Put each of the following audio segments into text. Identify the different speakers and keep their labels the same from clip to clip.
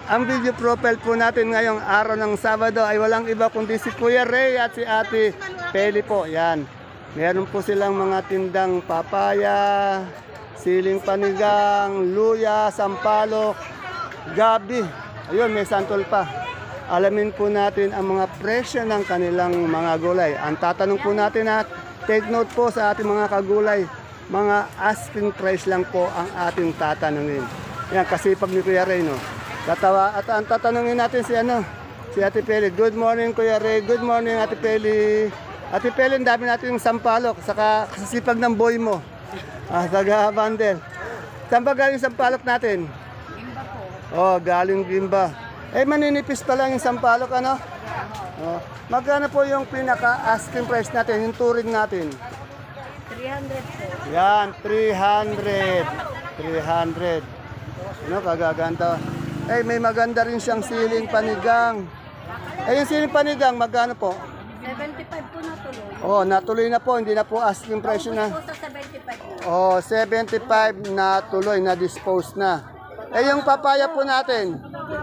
Speaker 1: Ang video profile po natin ngayong araw ng Sabado ay walang iba kundi si Kuya Ray at si Ate Peli po. Yan. Meron po silang mga tindang papaya, siling panigang, luya, sampalok, gabi. Ayun, may santol pa. Alamin po natin ang mga presyo ng kanilang mga gulay. Ang tatanong po natin at take note po sa ating mga kagulay, mga asking price lang po ang ating tatanungin. Yan, kasipag ni Kuya Ray, no? Tatawa, at ang tatanungin natin si Ate Peli. Good morning, Kuya Ray. Good morning, Ate Peli. Ate Peli, ang dami natin yung sampalok, saka kasipag ng boy mo. Saga bundle. Saan ba galing sampalok natin? Gimba po. Oh, galing Gimba. Maninipis pa lang yung sampalok, ano? Oh. Magkano po yung pinaka-asking price natin, yung touring natin?
Speaker 2: 300 po.
Speaker 1: Yan, 300. 300. Ano, kagaganda. May maganda rin siyang siling panigang. Yung siling panigang, magkano po?
Speaker 2: 75 po natuloy.
Speaker 1: Oh, natuloy na po, hindi na po asking price na.
Speaker 2: Po sa 75 po.
Speaker 1: Oh, 75 na tuloy, na dispose na. Yung papaya po natin.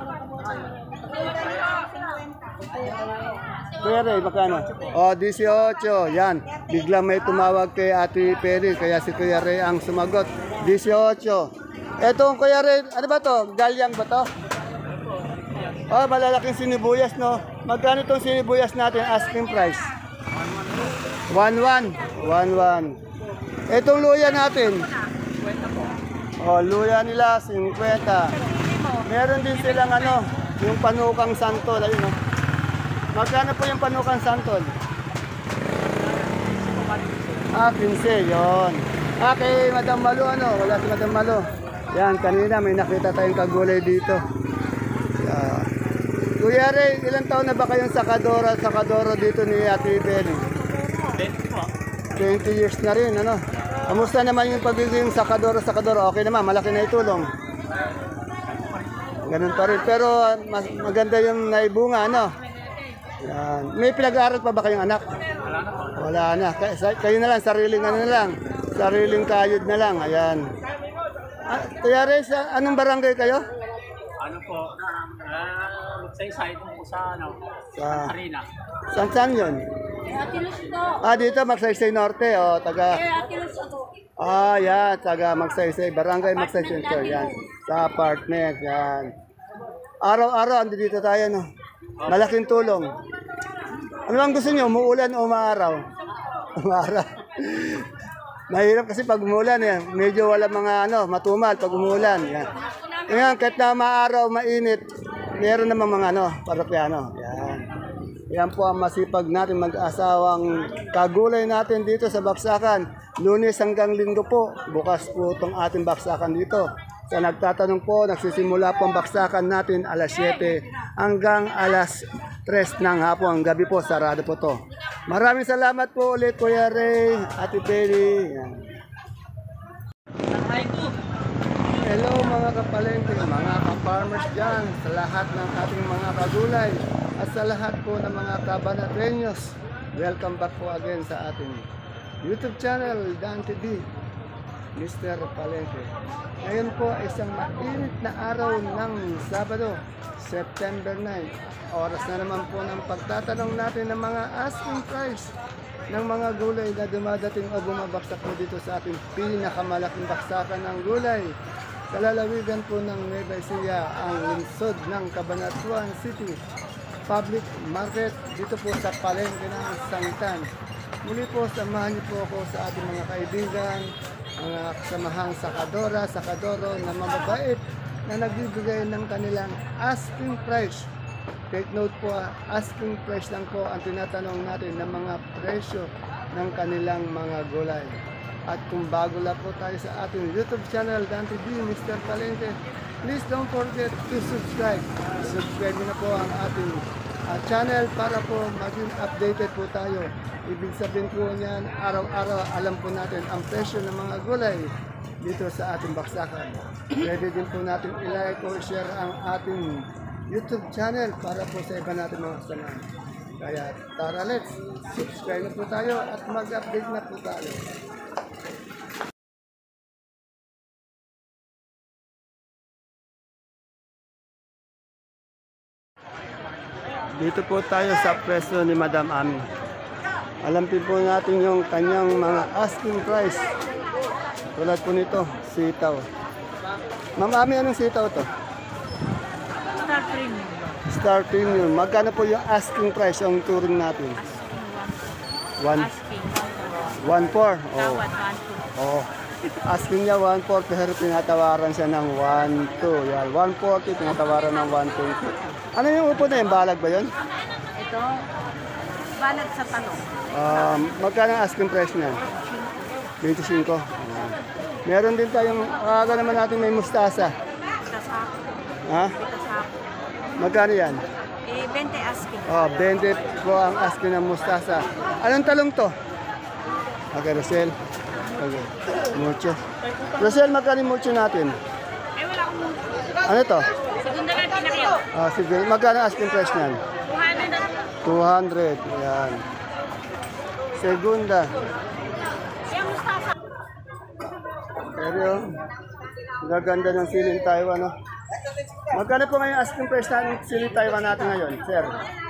Speaker 1: Kuya Ray, magkano? Oh, 18. Yan. Bigla may tumawag kay Ate Peri, kaya si Kuya Ray ang sumagot. 18. Etong Kuya Ray, ano ba to? Galyang ba to? Oh, malalaking sinibuyas, no? Magkano itong sinibuyas natin, asking price? 11. 11. Etong luya natin. Oh, luya nila, 50. Meron din silang yung panukang santol. Ayun, no? Magkano po yung panukang santol? 15, yun. Okay, Madam Malo, wala si Madam Malo. Yan, kanina may nakita tayong kagulay dito. Kuya Ray, ilang taon na ba kayong sakadoro dito ni Ate Peli?
Speaker 3: 20 po.
Speaker 1: 20 years na rin, ano? Kamusta naman yung pagiging sakadoro? Okay naman, malaki na itulong. Ganun pa rin. Pero maganda yung naibunga, Yan. May pinag-aaral pa ba kayong anak? Wala na. Kayo na lang, sariling kayod na lang. Ayan. Kuya Ray, anong barangay kayo?
Speaker 3: Ano po? Magsaysay po sa Arena.
Speaker 1: Saan yun?
Speaker 2: Atilus po.
Speaker 1: Dito, Magsaysay Norte. Taga...
Speaker 2: Atilus ako.
Speaker 1: Yan. Taga Magsaysay. Barangay Magsaysay. Yan. Sa apartment. Yan. Araw-araw, andi dito tayo, Malaking tulong. Ano bang gusto nyo? Umuulan o umaaraw? Umaaraw. Mahirap kasi pag umuulan, medyo wala mga matumal pag umuulan. Yan. Ngayon, kahit na maaraw, mainit, meron namang mga parokyano. Yan. Yan po ang masipag natin mag-asawang kagulay natin dito sa Baksakan. Lunes hanggang Linggo po, bukas po itong ating Baksakan dito. Sa nagtatanong po, nagsisimula po ang Baksakan natin alas 7 hanggang alas 3 ng hapon. Gabi po, sarado po to. Maraming salamat po ulit, Kuya Ray, Ate Peli. Yan. Hello mga kapalengke, mga ka-farmers dyan, sa lahat ng ating mga kagulay at sa lahat po ng mga kabanatenyos. Welcome back po again sa ating YouTube channel, Dan TV, Mr. Palengke. Ngayon po ay isang mainit na araw ng Sabado, September 9. Oras na naman po ng pagtatanong natin ng mga asking price ng mga gulay na dumadating o bumabaksak po dito sa ating pinakamalaking baksakan ng gulay. Sa lalawigan po ng Nueva Ecija, ang lungsod ng Cabanatuan City Public Market dito po sa Palengke ng Sangitan. Muli po, samahan niyo po ako sa ating mga kaibigan, mga kasamahang sakadoro na mababait na nagbibigay ng kanilang asking price. Take note po, asking price lang po ang tinatanong natin ng mga presyo ng kanilang mga gulay. At kung bago lang po tayo sa ating YouTube channel, Dan TV, Mr. Palengke, please don't forget to subscribe. Subscribe na po ang ating channel para po maging updated po tayo. Ibig sabihin po niyan, araw-araw alam po natin ang presyo ng mga gulay dito sa ating baksakan. Pwede din po natin i-like o share ang ating YouTube channel para po sa iba natin mga kasamahan. Kaya tara, let's subscribe na po tayo at mag-update na po tayo. Dito po tayo sa preso ni Madam Ami. Alamin po natin yung kanyang mga asking price. Tulad po nito, sitaw. Ma'am Ami, anong sitaw to?
Speaker 2: Star Premium.
Speaker 1: Star Premium. Magkano po yung asking price ang turing natin? One-
Speaker 2: Asking.
Speaker 1: 1.4. Oh.
Speaker 2: Tawad, 1, 2.
Speaker 1: Oh. Asking niya 1.4 pero tinatawaran siya ng 1.2. Yan, 1.40 tinatawaran ng 1.20. Ano yung upo na yun? Balag ba yun?
Speaker 2: Ito, balag sa talong.
Speaker 1: Magkano ang asking price niya? 25. Meron din tayong, aga naman natin may mustasa.
Speaker 2: Ito sa ako.
Speaker 1: Ha?
Speaker 2: Ito sa ako.
Speaker 1: Magkano yan?
Speaker 2: 20 asking.
Speaker 1: Oh, 20 po ang asking ng mustasa. Anong talong to? Okay, Rosel. Okay. Mucho. Rosel, magkano yung mucho natin?
Speaker 2: Wala akong
Speaker 1: Ano to?
Speaker 2: segunda lang pinakyo.
Speaker 1: Sige. Magkano ang asking price niyan?
Speaker 2: 200 na.
Speaker 1: 200. Yan. Segunda.
Speaker 2: Yung mustasa.
Speaker 1: Pero, gaganda ng siling Taiwan, no? Magkano po ngayon asking price ng siling Taiwan natin ngayon, sir?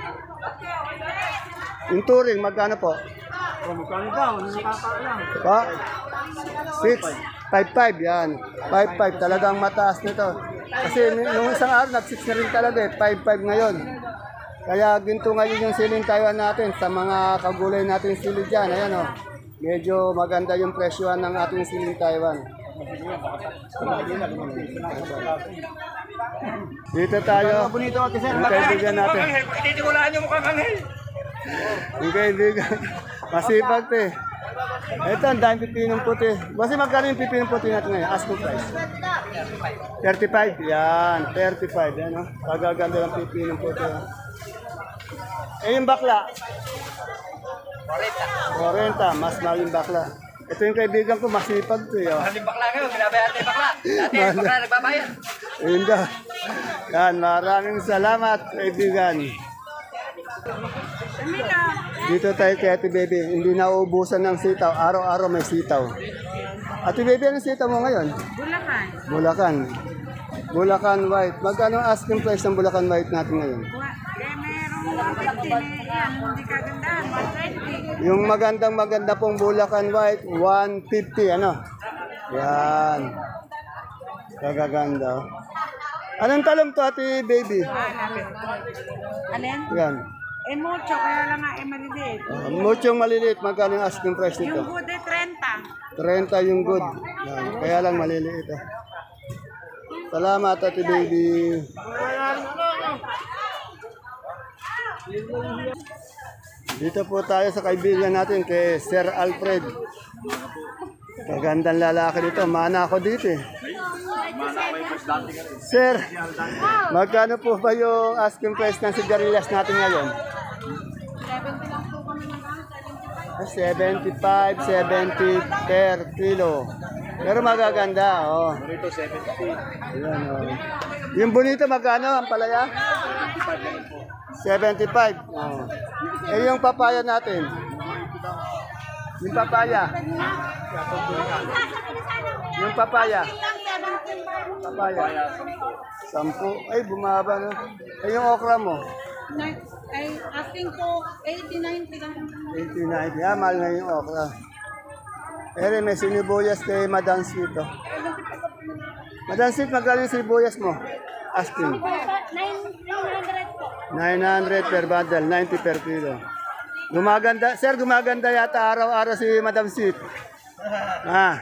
Speaker 1: Yung touring, magkano po?
Speaker 3: Magkano daw? Nakakaalam.
Speaker 1: Pa? 6. 5.5 yan. 5.5 talagang mataas nito. Kasi nung isang araw, nag-6 na rin talaga eh. 5.5 ngayon. Kaya ginto ngayon yung siling Taiwan natin sa mga kagulay natin sili dyan. Ayan o. Medyo maganda yung presyohan ng ating siling Taiwan. Dito tayo. Yung kaibigan natin.
Speaker 3: Titiwalaan niyo mukhang anghel.
Speaker 1: Yung kaibigan. Masipag to eh. Ito, ang daming pipinong puti. Kasi magkano yung pipinong puti natin ngayon? Ask mo price. 35. Yan, 35. Yan, no? Kagaganda ng pipinong puti. Eh, yung bakla? 40. Mas mahal yung bakla. Ito yung kaibigan ko, masipag to eh. Oh.
Speaker 3: Halim bakla ngayon, binabayad tayo bakla. Dati, bakla nagbabayad.
Speaker 1: Ayun daw. Yan, maraming salamat, kaibigan. Dito tayo kay Ate Baby. Hindi nauubusan ng sitaw. Araw-araw may sitaw. Ate Baby, anong sitaw mo ngayon?
Speaker 2: Bulacan.
Speaker 1: Bulacan. Bulacan White. Magkano ang asking price ng Bulacan White natin ngayon?
Speaker 2: Merong 50 yan, hindi kagandahan. 120.
Speaker 1: Yung maganda pong Bulacan White, 150, ano? Yan. Kagaganda. Anong talong to, Ate Baby?
Speaker 2: Alin?
Speaker 1: Yan.
Speaker 2: Mucho, kaya lang nga maliliit.
Speaker 1: Muchong maliliit. Magkano yung asking price nito?
Speaker 2: Yung good 30.
Speaker 1: 30 yung good. Yan. Kaya lang maliliit. Salamat, Ate Baby. Dito po tayo sa kaibigan natin kay Sir Alfred. Kagandang lalaki dito. Mana ako dito eh. Sir, magkano po ba yung asking price ng sigarilyas natin ngayon?
Speaker 2: 70 lang po kami ng
Speaker 1: 75, 70 per kilo. Pero magaganda, oh.
Speaker 3: Dito, 70.
Speaker 1: Ayan, oh. Yung bonito, magkano ang palaya? 75. Oh. Eh, yung papaya natin? Yung papaya? Yung papaya? Papaya? 10. Ay, bumaba na. Eh, yung okra mo?
Speaker 2: Ay, asking po 80-90 lang.
Speaker 1: 89. Yeah, mahal na yung okra. Ere, may sinibuyas kay Madam Sweet, oh. Madam Sweet, magkano yung sinibuyas mo? Asking.
Speaker 2: 900 po.
Speaker 1: 900 per bundle, 90 per kilo. Gumaganda, sir, gumaganda yata araw-araw si Madam Sweet. Ah.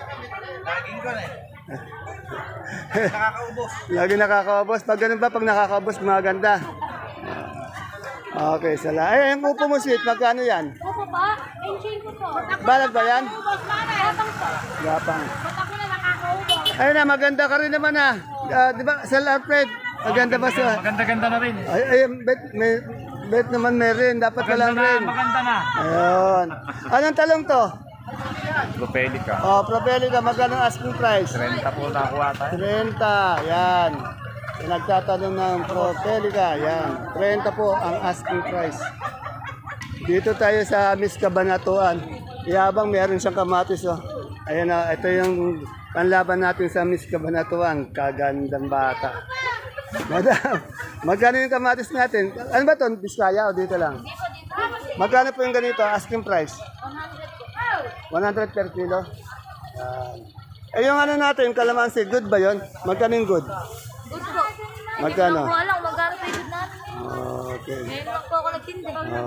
Speaker 3: Nakakaubos.
Speaker 1: Lagi nakakaubos. Pag ganun ba, pag nakakaubos, gumaganda. Okay, sala. Eh, yung upo mo, Sweet, magkano yan?
Speaker 2: Opo pa, enjoy ko po.
Speaker 1: Balag ba yan?
Speaker 2: Yapang po.
Speaker 1: Yapang.
Speaker 2: Ba't ako na nakakaubos?
Speaker 1: Ayun na, maganda ka rin naman ah. Di ba, Sir Alfred? Maganda ba siya?
Speaker 3: Maganda-ganda na rin.
Speaker 1: Bet naman may rin. Dapat walang rin.
Speaker 3: Maganda na.
Speaker 1: Ayun. Anong talong to?
Speaker 3: Propelica.
Speaker 1: Oh, Propelica, magkano ang asking price?
Speaker 3: 30 po nakuha tayo.
Speaker 1: 30, yan. Nagtatanong ng Propelica, yan. 30 po ang asking price. Dito tayo sa Miss Cabanatuan. Iyabang meron siyang kamatis, oh. Ayan na, ito yung panlaban natin sa Miss Cabanatuan. Kagandang bata. Madam, magkano yung kamatis natin? Ano ba ito? Biskaya o dito lang? Magkano po yung ganito? Asking price? 100 per kilo? Yan. Eh yung ano natin, kalamansi, good ba yun? Magkano yung good?
Speaker 2: Good po.
Speaker 1: Magkano?
Speaker 2: Wala lang, magkano pa yung natin.
Speaker 1: Okay.
Speaker 2: Ngayon lang po ako nagtinda.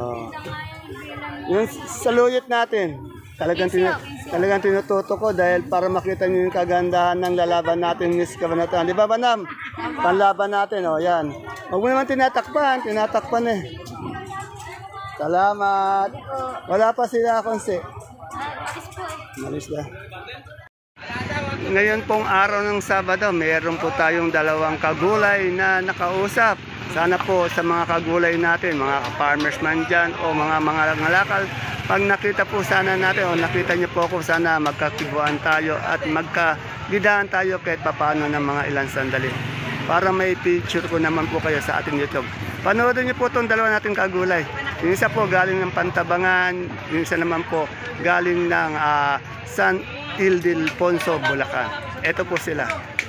Speaker 1: Yung saluyot natin, talagang tinututo ko dahil para makita niyo yung kagandahan ng lalaban natin, Miss Kabanatuan. Di ba, Banam? Panlaban natin, o yan. Huwag mo naman tinatakpan eh. Salamat. Wala pa sila, Konse.
Speaker 2: Matis po eh.
Speaker 1: Malis na. Ngayon pong araw ng Sabado, mayroon po tayong dalawang kagulay na nakausap. Sana po sa mga kagulay natin, mga farmers man dyan o mga ngalakal, pag nakita po sana natin o nakita niyo po ako, sana magkakibuan tayo at magkagidaan tayo kahit papano ng mga ilang sandali. Para may picture ko naman po kayo sa ating YouTube. Panoodin niyo po itong dalawa nating kagulay. Yung isa po galing ng Pantabangan, yung isa naman po galing ng San Ildefonso, Bulacan. Ito po sila.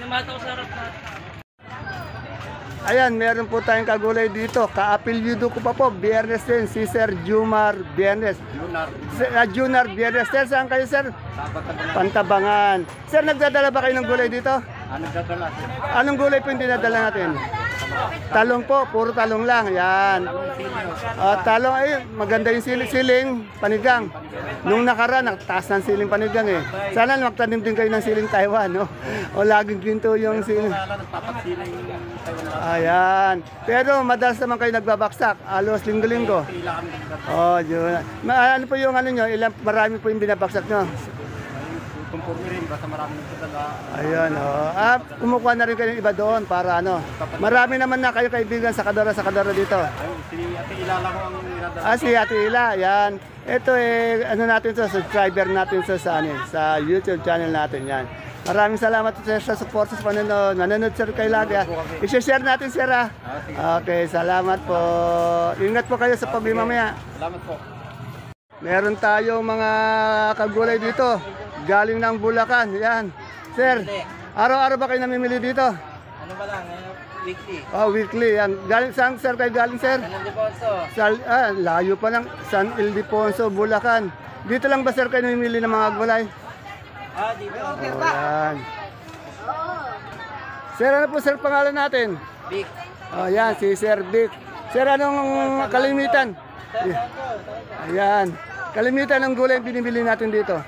Speaker 1: Ayan, meron po tayong kagulay dito. Ka-apelyido ko pa po, Biyernes din, si Sir Jumar Biyernes. Junar Biyernes. Sir, saan kayo, sir? Pantabangan. Sir, nagdadala ba kayo ng gulay dito?
Speaker 3: Nagdadala.
Speaker 1: Anong gulay po yung dinadala natin? Talong po, puro talong lang. Yan. Talong, ay, maganda yung siling panigang. Nung nakaraan, nagtaas ng siling panigang eh. Sana magtanim din kayo ng siling Taiwan, no? O laging ginto yung siling. Ayan. Pero madalas naman kayo nagbabaksak. Alos linggo-linggo. Oh, yun. Ano po yung ano nyo? Marami po yung binabaksak nyo?
Speaker 3: Kumpurmi rin, basta maraming nagdadala.
Speaker 1: Ayun, oh. Kumukuha na rin kayo ng iba doon para ano. Marami naman na kayo kaibigan sa kadora dito.
Speaker 3: Ayun, si Ate Ila lang ang niradala.
Speaker 1: Si Ate Ila, yan. Ito ano natin to, subscriber natin sa YouTube channel natin yan. Maraming salamat sir sa support sa panonood. Manonood sir kayo lagi. I-share natin sir ha. Okay, salamat po. Ingat po kayo sa pagmamaya.
Speaker 3: Salamat po.
Speaker 1: Meron tayong mga kagulay dito. Galing ng Bulacan. Yan. Sir, araw-araw ba kayo namimili dito?
Speaker 4: Ano ba lang, weekly.
Speaker 1: Oh, weekly. Yan. Galing saan sir kayo galing sir?
Speaker 4: San Ildefonso.
Speaker 1: Layo pa lang. San Ildefonso, Bulacan. Dito lang ba sir kayo namimili ng mga gulay?
Speaker 4: Dito.
Speaker 1: Oh, yan. Sir, ano po sir pangalan natin?
Speaker 4: Big.
Speaker 1: Oh, yan, si Sir Vic. Sir, anong kalimitan? Ayan. Kalimitan ng gulay yung binibili natin dito.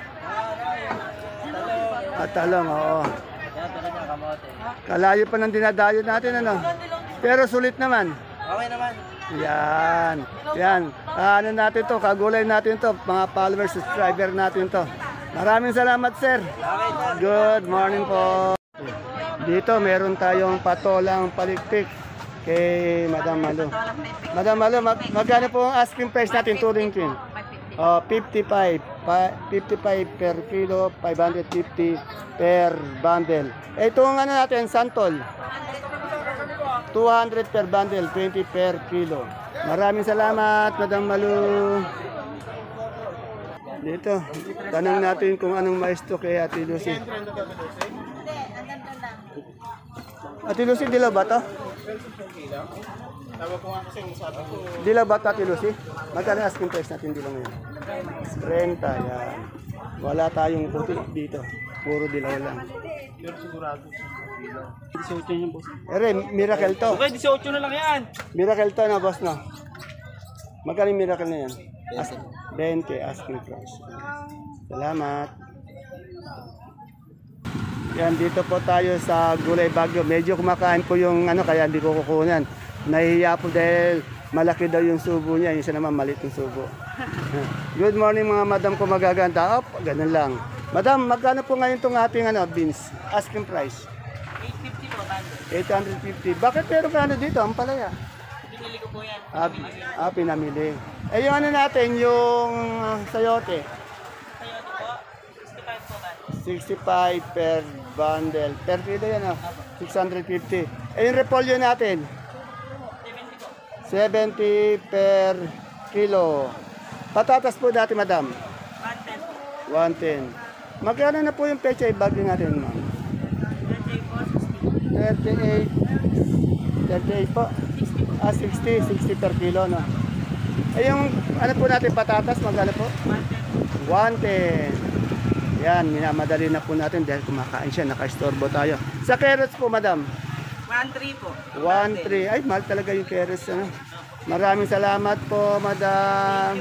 Speaker 1: Talong, oo.
Speaker 4: Yan, talaga kamote.
Speaker 1: Kalayo pa ng dinadayo natin, ano? Pero sulit naman.
Speaker 4: Okay naman.
Speaker 1: Yan. Yan. Ano natin to, kagulay natin to, mga followers, subscriber natin to. Maraming salamat, sir.
Speaker 4: Okay, sir.
Speaker 1: Good morning po. Dito, meron tayong patolang palikpik kay Madam Malu. Madam Malu, magkano po ang asking price natin, turing kin? 55 per kilo, 550 per bundle. Itong ano natin, santol. 200 per bundle, 20 per kilo. Maraming salamat, Madam Malu. Dito, tanong natin kung anong maesto kay Ate Lucy. Ate Lucy, dilaw ba to? Dilaw ba to, Ate Lucy? Magkano asking price natin dilaw ngayon? 30, yan. Wala tayong puti dito. Puro dilaw lang.
Speaker 4: Pero sigurado. 18 yung boss.
Speaker 1: Ere, miracle to.
Speaker 4: Okay, 18 na lang yan.
Speaker 1: Miracle to na, boss, no? Magkano yung miracle na yan? 20 asking price. Salamat. Yan, dito po tayo sa Gulay Bagyo. Medyo kumakain po yung ano, kaya hindi ko kukunan. Nahihiya po dahil malaki daw yung subo niya. Yung isa naman maliit yung subo. Good morning mga madam ko magaganda. Ganun lang. Madam, magkano po ngayon itong ating beans? Asking price?
Speaker 4: 850 po, tando.
Speaker 1: 850. Bakit meron ka dito? Ang palaya.
Speaker 4: Pinili ko po yan.
Speaker 1: Pinamili. Eh yung ano natin, yung sayote.
Speaker 4: Sayote po, 65 po, tando.
Speaker 1: 65 per bundle. Per kilo yan 650. Eh yung repolyo natin?
Speaker 4: 70 po.
Speaker 1: 70 per kilo. Patatas po dati, madam?
Speaker 4: 110 po.
Speaker 1: 110. Magkano na po yung pechay bagyo natin, ma'am?
Speaker 4: Pechay po,
Speaker 1: 38. 38 po. 60 per kilo, no? Eh, yung, ano po natin, patatas, magkano po? 110. Yan, minamadali na po natin dahil kumakain siya, naka-istorbo tayo. Sa carrots po, madam?
Speaker 5: 1-3 po.
Speaker 1: 1.3. Ay, mahal talaga yung carrots. Ano? Maraming salamat po, madam.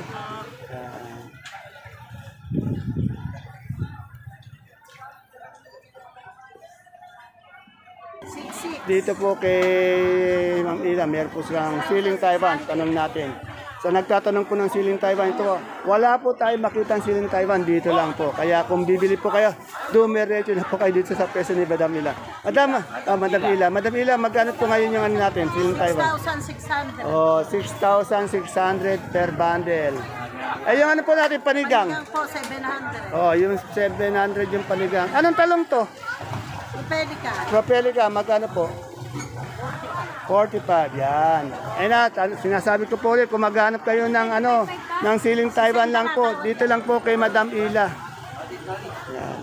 Speaker 1: Dito po kay Ma'am Ila, meron po silang siling Taiwan. Tanong natin. So nagtatanong po ng siling Taiwan ito, wala po tayo makitang siling Taiwan, dito lang po. Kaya kung bibili po kayo, dumiretso na po kayo dito sa peso ni Madam Ila. Madam Ila, magkano po ngayon yung ano natin, siling Taiwan?
Speaker 5: 6,600.
Speaker 1: Oh, 6,600 per bundle. Eh, yung ano po natin, panigang?
Speaker 5: Hanggang po 700.
Speaker 1: Oh, yung 700 yung panigang. Anong talong to?
Speaker 5: Pelica.
Speaker 1: Propelica, magkano po? 45, yan. Ayun na, sinasabi ko po ulit, kung maghanap kayo ng, ano, ng siling Taiwan lang po, dito lang po kay Madam Ila. Yan.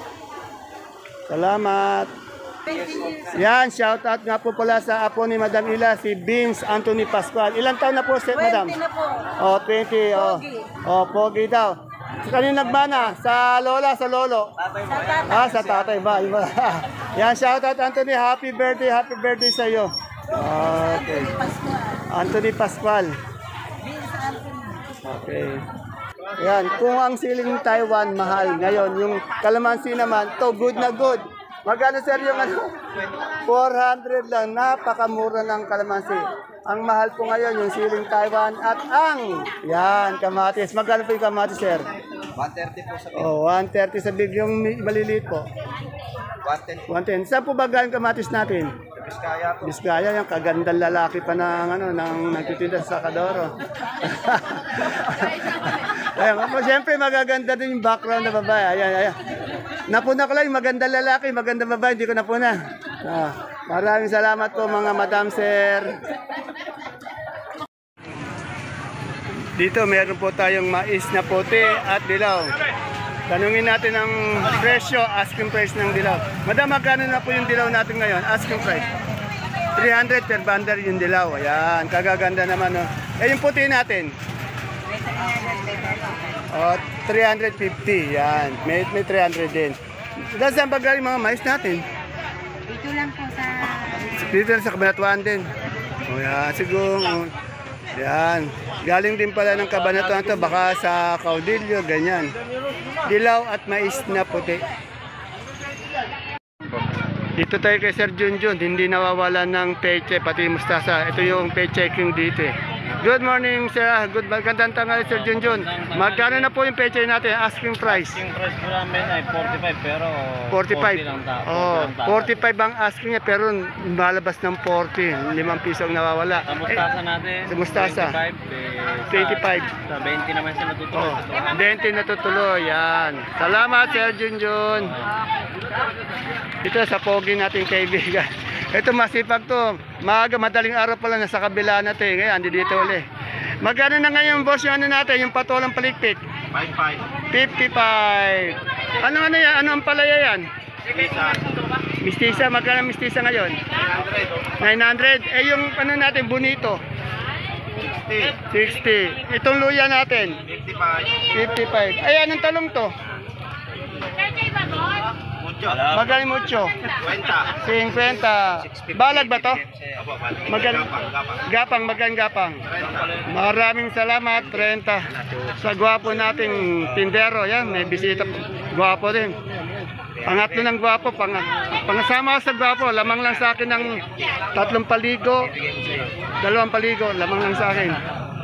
Speaker 1: Salamat. Yan, shout out nga po pala sa apo ni Madam Ila, si Vince Anthony Pascual. Ilang taon na po, Madam?
Speaker 5: 20 na po.
Speaker 1: Oh, 20, oh. Oh, pogi daw. Kanina nagmana? Sa lola, sa lolo?
Speaker 5: Sa tata.
Speaker 1: Ah, sa tatay ba? Iba. Yan, shoutout Anthony. Happy birthday sa iyo. Okay.
Speaker 5: Pascual.
Speaker 1: Anthony Pascual.
Speaker 5: Vince Anthony.
Speaker 1: Okay. Yan, kung ang siling Taiwan mahal ngayon, yung kalamansi naman, to good na good. Magkano sir yung ano? 400 lang, napakamura ng kalamansi. Ang mahal po ngayon yung siling Taiwan at ang, yan, kamatis. Magkano po yung kamatis sir?
Speaker 3: 130 po sa
Speaker 1: Oh, 130 sa big, yung maliliit po. 110.
Speaker 3: 110.
Speaker 1: Saan po ba galing kamatis natin?
Speaker 3: Biskaya po.
Speaker 1: Biskaya, yung kagandang lalaki pa ng, ano, ng nagtitinda sa Sakadoro. Ayan, siyempre magaganda din yung background na babae. Ayan, ayan. Napuna ko lang yung magandang lalaki, magandang babae, hindi ko napuna. Maraming salamat po mga madam sir. Dito meron po tayong mais na puti at dilaw. Tanungin natin ang presyo, asking price ng dilaw. Madam, magkano na po yung dilaw natin ngayon? Asking price. 300 per bundle yung dilaw. Ayan, kagaganda naman. Oh. Eh, yung puti natin? Oh, 350. Yan, may 300 din. Saan ba galing mga mais natin?
Speaker 5: Dito lang po sa...
Speaker 1: Dito lang sa Kabanatuan din. O yan, siguro. Yan. Galing din pala ng Kabanatuan to, baka sa Caudillo, ganyan. Dilaw at mais na puti. Dito tayo kay Sir Junjun, hindi nawawala ng peche, pati mustasa. Ito yung pechecking dito eh. Good morning sir, magandang tanghali Sir Junjun. Magkano na po yung peche natin, asking price?
Speaker 4: Yung price po namin ay 45 pero
Speaker 1: 45.
Speaker 4: 40 lang ta.
Speaker 1: Oh, 45 ang asking niya pero malabas ng 40. 5 piso ang nawawala.
Speaker 4: Sa mustasa natin.
Speaker 1: Sa mustasa. 25.
Speaker 4: Sa 20 naman siya natutuloy.
Speaker 1: Oh, 20 natutuloy. Yan. Salamat Sir Junjun. Ito sa pogi nating kaibigan. Ito masipag to. Maaga, madaling araw pa lang nasa kabila natin. Ngayon, andi dito ulit. Magkano na ngayon, boss, yung ano natin, yung patolang palikpik? 55. Ano yan? Ano ang palaya yan? Mistisa. Magkano mistisa ngayon? 900. Eh, yung ano natin, bonito? 60. Itong luya natin? 55. Ay, anong talong to? Magaling mucho. 50. Balag ba to? Gapang, gapang. Maraming salamat, 30. Sa gwapo nating tindero, yan, may bisita. Gwapo din. Pangatlo ng gwapo, pangasama sa gwapo, lamang lang sa akin ng 3 paligo, 2 paligo, lamang lang sa akin.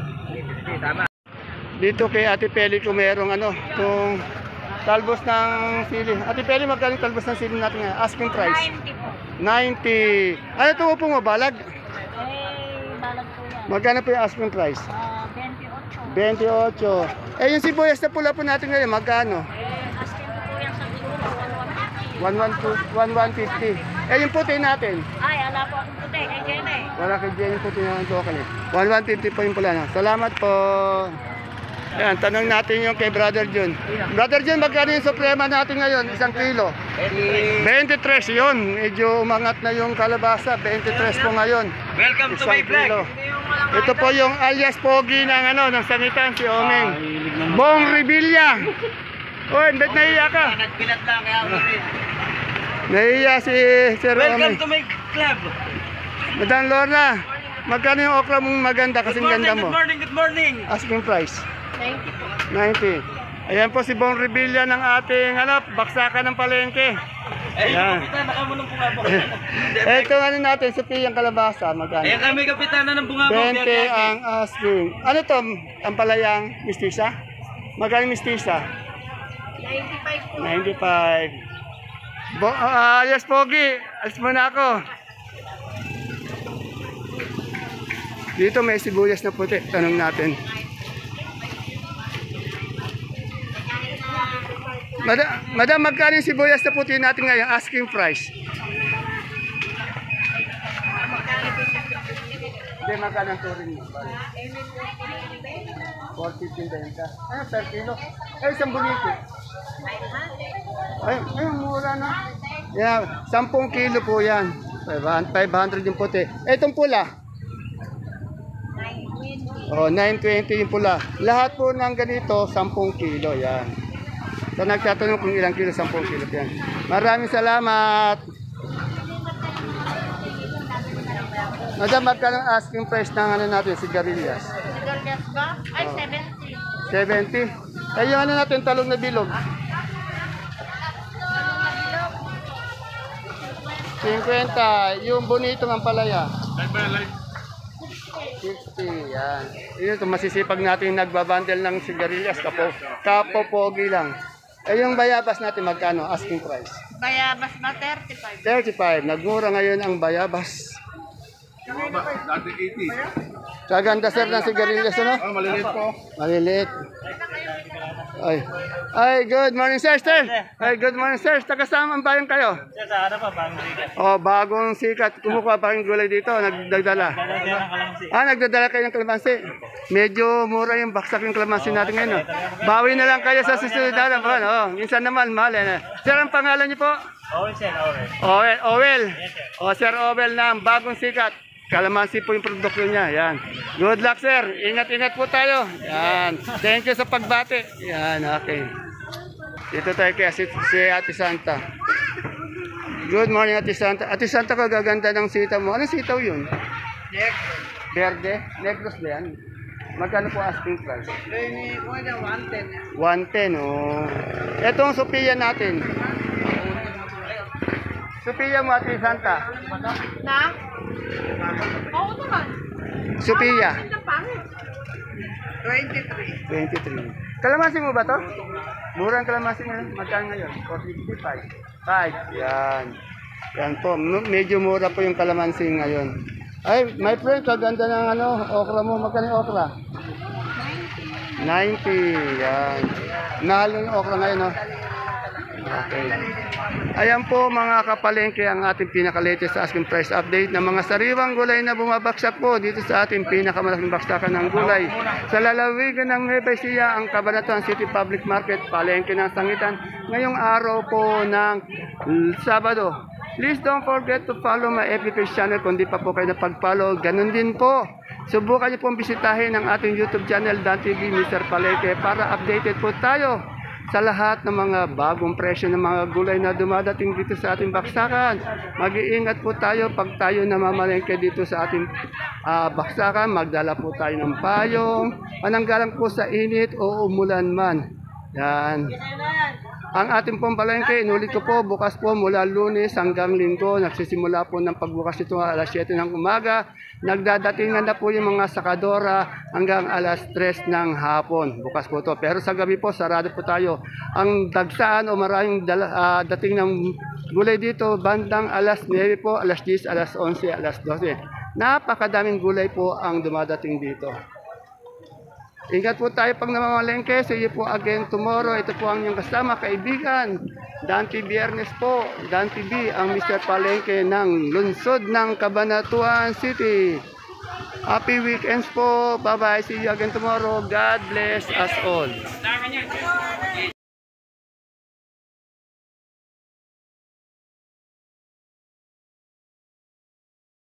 Speaker 1: Dito kay Ate Peli ko merong ano, kung talbos ng sili. Ate Peli, magkano talbos ng sili natin ngayon? Asking price? 90. Ano ito upo mo, balag?
Speaker 2: Balag po yan.
Speaker 1: Magkano po yung asking price?
Speaker 2: 28.
Speaker 1: 28. Eh, yung sibuyas na pula po natin ngayon, magkano?
Speaker 2: Asking po yan sa siguro,
Speaker 1: 150. Eh, yung puti natin?
Speaker 2: Ay, ala po akong puti. Kay Jenny.
Speaker 1: Wala kay Jenny puti na ito. 150 po yung pula. No? Salamat po. Ayan, tanong natin yung kay Brother John. Brother John, magkano yung suprema natin ngayon? 1 kilo? 23 yun. Medyo umangat na yung kalabasa. 23 po ngayon.
Speaker 3: Welcome to my vlog.
Speaker 1: Ito po yung alias Pogi ng Sangitan, si Omeng. Bong Revilla. Uy, ba't nahiya ka?
Speaker 3: Nagpilat lang kaya ako rin.
Speaker 1: Nahiya si Sir Omeng.
Speaker 3: Welcome to my club.
Speaker 1: Madam Lorna, magkano yung okra mong maganda kasing ganda mo?
Speaker 3: Good morning.
Speaker 1: Asking price?
Speaker 2: 90 po.
Speaker 1: 90. Ayan po si Bong Revilla ng ating baksakan ng palengke. Ayan.
Speaker 3: Kapitan, nakamulong po nga po.
Speaker 1: Ito natin, Sophia ang kalabasa, magkano?
Speaker 3: Ayan kami kapitana ng bungabo.
Speaker 1: 20 ang asking. Ano to? Ang palayang mistisa? Magkano yung mistisa?
Speaker 2: 95 po.
Speaker 1: 95. Yes, Pogi. Alis mo na ako. Dito may sibuyas na puti. Tanong natin. Madam, magkano yung sibuyas na puti natin ngayon? Asking price. Hindi, magkano ang turing mo? 4.15 benta. Ayun, per kilo. Ay, isang buniti. Ay, mura na. Yeah, 10 kilo po yan. 500 yung puti. Itong pula. 920 yung pula. Lahat po ng ganito, 10 kilo. Yan. So, nagtatanong kung ilang kilo, 10 kilo yan. Maraming salamat. Madam, magkano ang asking price ng natin, sigarilyas?
Speaker 2: Sigarilyas ba? Ay, 70.
Speaker 1: 70. Ay, yung natin, talong na bilog. 50. Yung bonito ng palaya. 50. Yan. Ito, masisipag natin nagbabandel ng sigarilyas. Kapopogi lang. Eh, yung bayabas natin, magkano? Asking price.
Speaker 2: Bayabas na 35.
Speaker 1: 35. Nagmura ngayon ang bayabas.
Speaker 3: Dati 80.
Speaker 1: Kaganda sir ng sigarilyas, ano?
Speaker 3: Maliliit po.
Speaker 1: Maliliit. Ay, good morning, sir. Ay, good morning, sir. Taga-saan bayan kayo?
Speaker 4: Sa ano pa, bagong sikat.
Speaker 1: Oh, bagong sikat. Kumukuha pa kayong gulay dito. Nagdadala.
Speaker 4: Kaya ng kalamansi.
Speaker 1: Nagdadala kayo ng kalamansi. Medyo mura yung baksak yung kalamansi natin ngayon. Oh. Bawi na lang kayo sa susunod na buwan. Oh, minsan naman, mahal. Sir, ang pangalan niyo po?
Speaker 4: Owen, sir, Owen.
Speaker 1: Owel. Oh, Sir Owel ng bagong sikat. Kalamansi po yung produkto niya. Yan. Good luck, sir. Ingat-ingat po tayo. Yan. Thank you sa pagbati. Yan, okay. Dito tayo kay si Ate Santa. Good morning, Ate Santa. Ate Santa, kagaganda ng sitaw mo. Anong sitaw yun? Verde? Negros ba yan? Magkano po asking price? 110. 110, oh. Ito ang Sophia natin. Sophia mo, Ate Santa.
Speaker 2: Na? Oo naman.
Speaker 1: Sophia.
Speaker 5: 23.
Speaker 1: 23. Kalamansi mo ba to? Murang kalamansi mo. Magkano ngayon? 455. 5. Yan. Yan po. Medyo mura po yung kalamansi ngayon. Ay, my friend, kaganda ng okra mo. Magkano yung okra? 90. Yan. Mahal yung okra ngayon, no? Okay. Ayan po mga kapalengke ang ating pinaka-latest asking price update ng mga sariwang gulay na bumabagsak po dito sa ating pinakamalaking baksakan ng gulay. Sa lalawigan ng Nueva Ecija, ang Cabanatuan City Public Market, palengke ng Sangitan, ngayong araw po ng Sabado. Please don't forget to follow my FB page channel kung di pa po kayo napag-follow. Ganun din po. Subukan niyo pong bisitahin ang ating YouTube channel, Dan TV, Mr. Palengke, para updated po tayo sa lahat ng mga bagong presyo ng mga gulay na dumadating dito sa ating baksakan. Mag-iingat po tayo pag tayo namamalengke dito sa ating baksakan. Magdala po tayo ng payong, pananggalang po sa init o umulan man. Yan. Ang ating pong palengke, inulit ko po, bukas po mula Lunes hanggang Linggo. Nagsisimula po ng pagbukas ito alas 7 ng umaga. Nagdadatingan na po yung mga sakadora hanggang alas 3 ng hapon. Bukas po ito. Pero sa gabi po, sarado po tayo. Ang dagsaan o maraming dating ng gulay dito, bandang alas 9 po, alas 10, alas 11, alas 12. Napakadaming gulay po ang dumadating dito. Ingat po tayo pag namamalengke. See you po again tomorrow. Ito po ang inyong kasama, kaibigan. Dante Biernes po. Dante B, ang Mr. Palengke ng lungsod ng Cabanatuan City. Happy weekends po. Bye-bye. See you again tomorrow. God bless us all.